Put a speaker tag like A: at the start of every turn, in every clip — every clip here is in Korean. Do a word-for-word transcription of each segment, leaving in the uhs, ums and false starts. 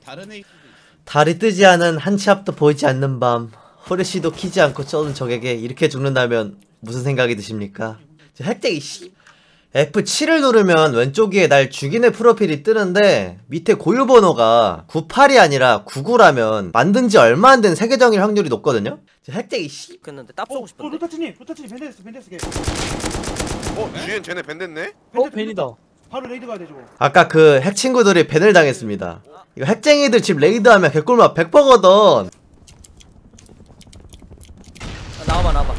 A: 다른 애
B: 달이 뜨지 않은 한 치 앞도 보이지 않는 밤 허리씨도 키지 않고 쏘는 적에게 이렇게 죽는다면 무슨 생각이 드십니까? 핵쟁이 씨 에프 칠을 누르면 왼쪽 위에 날 죽이네 프로필이 뜨는데 밑에 고유 번호가 구십팔이 아니라 구십구라면 만든 지 얼마 안 된 세계정일 확률이 높거든요? 핵쟁이 씨
C: 그랬는데 딱 쏘고 싶은데.
D: 어, 로타치님, 로타치님 밴드했어, 밴드했어 걔.
E: 어, 주엔 쟤네 밴됐네?
F: 어 벤이다.
D: 바로 레이드 가야 돼 저거.
B: 아까 그 핵 친구들이 밴을 당했습니다. 이거 핵쟁이들 집 레이드하면 개꿀맛 백 퍼거든.
C: 아, 나와봐 나와봐.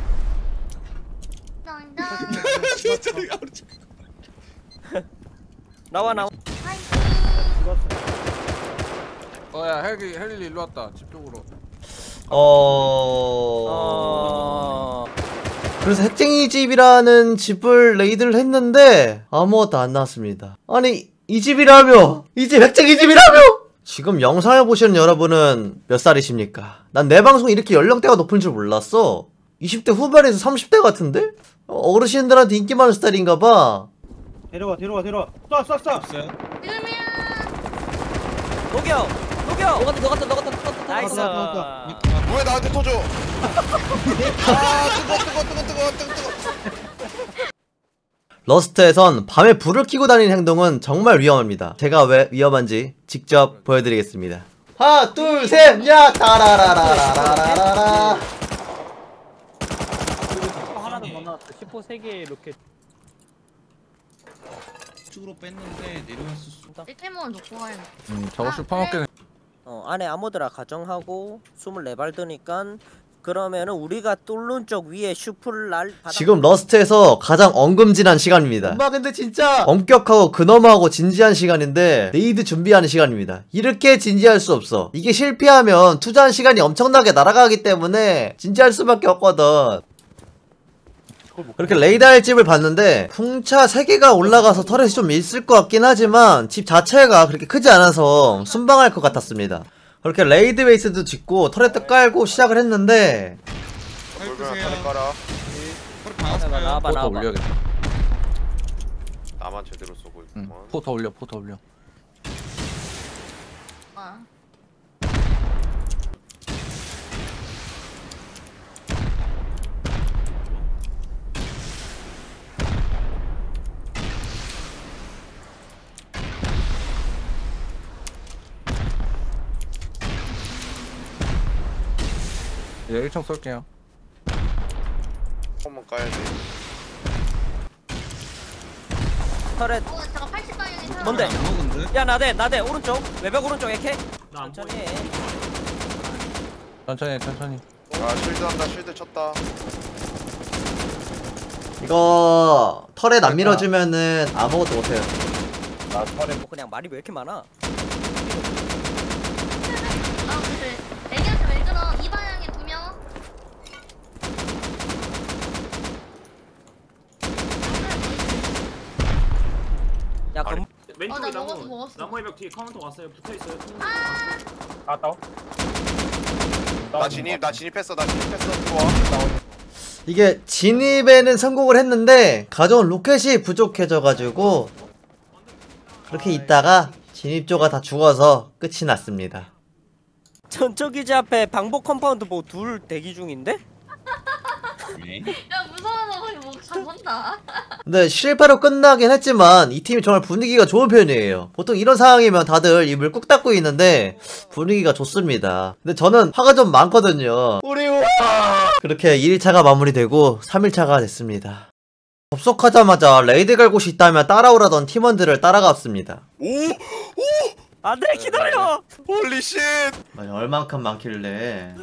C: 나와 나와.
F: 어야 헬기 헬리 일로 왔다. 집 쪽으로.
B: 어...
C: 어.
B: 그래서 핵쟁이 집이라는 집을 레이드를 했는데 아무것도 안 나왔습니다. 아니 이 집이라며! 이 집 핵쟁이 집이라며! 지금 영상을 보시는 여러분은 몇 살이십니까? 난 내 방송 이렇게 연령대가 높은 줄 몰랐어. 이십 대 후반에서 삼십 대 같은데? 어, 어르신들한테 인기 많은 스타일인가봐.
D: 데려와, 데려와, 데려와. 쏴, 쏴, 쏴.
A: 없어요?
C: 녹여 녹여. 녹았다 녹았다 녹았다 녹았다. 나이스.
D: 녹았다,
E: 왜 나한테 터져? 아, 뜨거, 뜨거, 뜨거, 뜨거, 뜨거, 뜨거.
B: 러스트에선 밤에 불을 켜고 다니는 행동은 정말 위험합니다. 제가 왜 위험한지 직접 보여드리겠습니다. 하나 둘 셋 야 따라라라라라라라.
F: 하나도 못 나왔어. 십호 세 개의 로켓.
A: 쪽으로 뺐는데 내려왔을 수.
G: 일테몬 놓고 가야 돼.
F: 음 저거 슈퍼마켓.
C: 어 안에 아모드라 가정하고 스물네 발 드니까 그러면은 우리가 뚫는 쪽 위에 슈플 날.
B: 지금 러스트에서 가장 엉금진한 시간입니다. 엄마 근데 진짜 엄격하고 근엄하고 진지한 시간인데 레이드 준비하는 시간입니다. 이렇게 진지할 수 없어. 이게 실패하면 투자한 시간이 엄청나게 날아가기 때문에 진지할 수밖에 없거든. 그렇게 레이드할 집을 봤는데 풍차 세 개가 올라가서 터렛이 좀 있을 것 같긴 하지만 집 자체가 그렇게 크지 않아서 순방할 것 같았습니다. 그렇게 레이드 베이스도 짓고 터렛도 깔고 시작을 했는데
E: 물건 하나 깔아.
A: 허리 박았어요.
C: 나와봐
F: 포 더
C: 나와봐.
F: 올려야겠다.
E: 나만 제대로 쏘고 있구만.
F: 포 더 올려 포 더 올려.
G: 아.
F: 이제 일 층 쏠게요.
E: 한번 까야 돼.
C: 터렛.
G: 어, 잠깐 팔십 방향에 사람.
C: 뭔데?
A: 안 먹은데?
C: 야 나대 나대 오른쪽 외벽 오른쪽 에케. 천천히 해.
F: 천천히 천천히.
E: 아, 실드 한다, 실드 쳤다.
B: 이거 터렛 안 밀어주면은 아무것도 못해요.
C: 뭐 그냥 말이 왜 이렇게 많아?
G: 아, 그래. 애기한테 왜 그러? 이 방향에 두 명.
C: 야 그.
G: 어,
H: 왼쪽에
G: 나 먹었어,
H: 나무
G: 먹었어.
H: 나무의 벽 뒤에 카운터 왔어요. 붙어 있어요.
D: 아, 따오.
E: 나 진입, 나 진입했어, 나 진입했어. 들어와.
B: 이게 진입에는 성공을 했는데 가져온 로켓이 부족해져가지고 그렇게 있다가 진입조가 다 죽어서 끝이 났습니다.
C: 전초기지 앞에 방복 컴파운드 뭐 둘 대기 중인데?
A: 네.
G: 야, 무서워서 거의 뭐 가본다.
B: 근데 실패로 끝나긴 했지만 이 팀이 정말 분위기가 좋은 편이에요. 보통 이런 상황이면 다들 입을 꾹 닫고 있는데 분위기가 좋습니다. 근데 저는 화가 좀 많거든요. 우리 와! 그렇게 일 일차가 마무리되고 삼 일차가 됐습니다. 접속하자마자 레이드 갈 곳이 있다면 따라오라던 팀원들을 따라갔습니다.
E: 오! 오!
C: 안돼 기다려.
E: 홀리 쉣!
B: 아니, 얼만큼 많길래.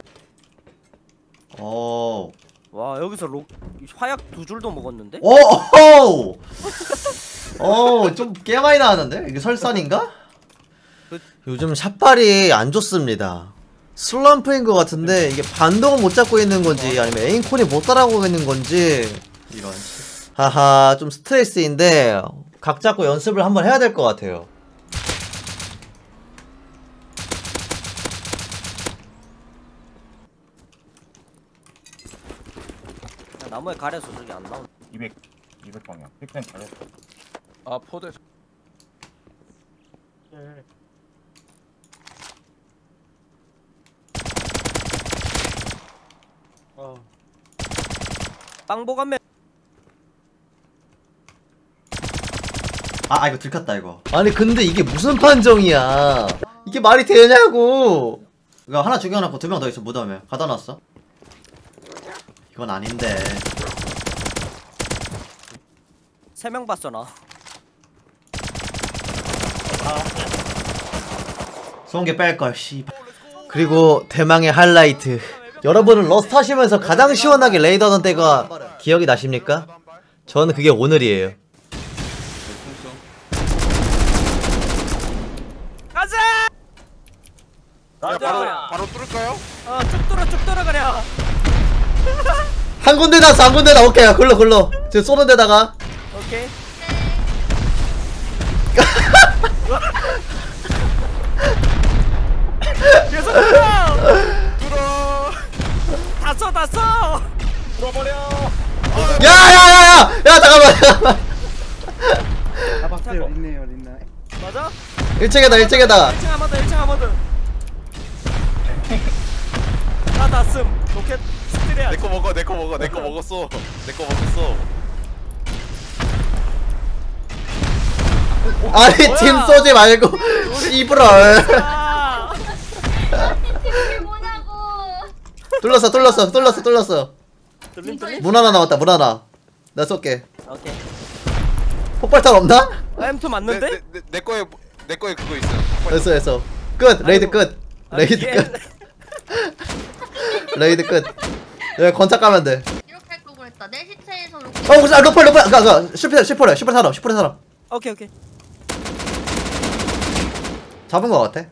B: 어.
C: 와 여기서 로 화약 두 줄도 먹었는데?
B: 오! 오! 어, 좀 꽤 많이 나왔는데? 이게 설산인가? 요즘 샷발이 안 좋습니다. 슬럼프인 것 같은데 이게 반동을 못 잡고 있는 건지 아니면 에임콘이 못 따라가고 있는 건지 이런. 하하, 좀 스트레스인데 각 잡고 연습을 한번 해야 될 것 같아요.
C: 나무에 가려서 저기 안 나오네.
D: 이백, 이백 방향. 픽센 잘했어.
F: 아 포대.
D: 예.
C: 빵보감면
B: 아, 아 이거 들켰다 이거. 아니 근데 이게 무슨 판정이야? 이게 말이 되냐고. 이거 하나 죽여놨고 두 명 더 있어 무덤에 가다 놨어. 이건 아닌데.
C: 세 명 봤어 나.
B: 쏜게 뺄걸 씨. 그리고 대망의 하이라이트. 여러분은 러스트 하시면서 가장 시원하게 레이더 하던 때가 기억이 나십니까? 저는 그게 오늘이에요.
C: 가자.
F: 야 바로 바로 뚫을까요?
C: 어쭉 뚫어 쭉 뚫어 그래.
B: 한 군데 나서 한 군데 나 오케이 글로 글로 지금 쏘는 데다가
C: 오케이. 계속 뚫어.
F: 뚫어.
C: 다 써, 다 써.
D: 뚫어버려.
B: 야야야야 야 잠깐만 잠깐만.
D: 잡았어요. 있네요, 있네.
C: 맞아?
B: 일 층에다 일 층에다.
C: 일 층 아마도 일 층 아마도. 나다 씀. 로켓 스트레야.
E: 내 거 먹어 내 거 먹어 내 거 먹었어 내 거 먹었어.
B: 아니 팀 쏘지 말고 씨부럴.
C: 아.
G: 이게 뭐냐고.
B: 뚫렸어 뚫렸어 뚫렸어 뚫렸어.
C: 들림 들림.
B: 문 하나 남았다 문 하나. 나 쏠게.
C: 오케이.
B: 폭발탄 없나?
C: 엠 투 맞는데?
E: 내, 내, 내 거에 내 거에 그거 있어.
B: 됐어 됐어. 끝 레이드 끝. 레이드
C: 뒤에
B: 끝. 레이드 끝. 야 건착 가면 돼.
G: 이렇게 할 걸 그랬다. 내 시체에서 로켓.
B: 어 아, 로플 로플 가가 슈퍼 슈퍼래 슈퍼 사람 슈퍼 사람.
C: 오케이 오케이.
B: 잡은 거 같아.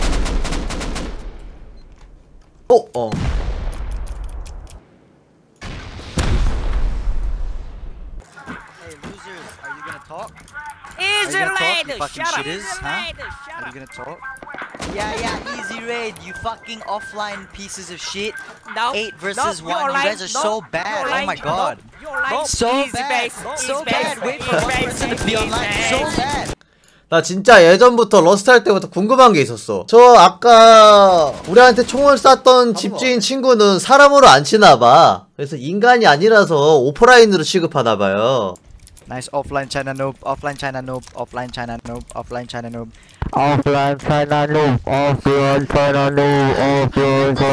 B: 어 어.
I: Hey losers, are you gonna talk?
C: Easy
I: Are you gonna talk,
C: raid.
I: you fucking
C: Shut up.
I: shitters,
C: Easy
I: huh?
C: raid. Shut
I: Are
C: up.
I: you gonna talk? Yeah, yeah, easy raid, you fucking offline pieces of shit.
C: No.
I: Eight versus
C: no,
I: one,
C: you're
I: you
C: lying.
I: guys are
C: no,
I: so bad,
C: you're
I: oh
C: lying.
I: my god.
C: No, you're lying.
I: So
C: easy
I: bad,
C: base.
I: so
C: easy
I: bad,
C: base.
I: wait for
C: easy
I: one
C: base.
I: person to be
C: easy
I: online,
C: base.
I: so bad.
B: 나 진짜 예전부터 러스트 할 때부터 궁금한 게 있었어. 저 아까 우리한테 총을 쐈던 집주인 친구는 사람으로 안 치나봐. 그래서 인간이 아니라서 오프라인으로 취급하나봐요.
I: Nice offline China noob, offline China noob, offline China noob, offline China noob. Offline China noob, offline China noob, offline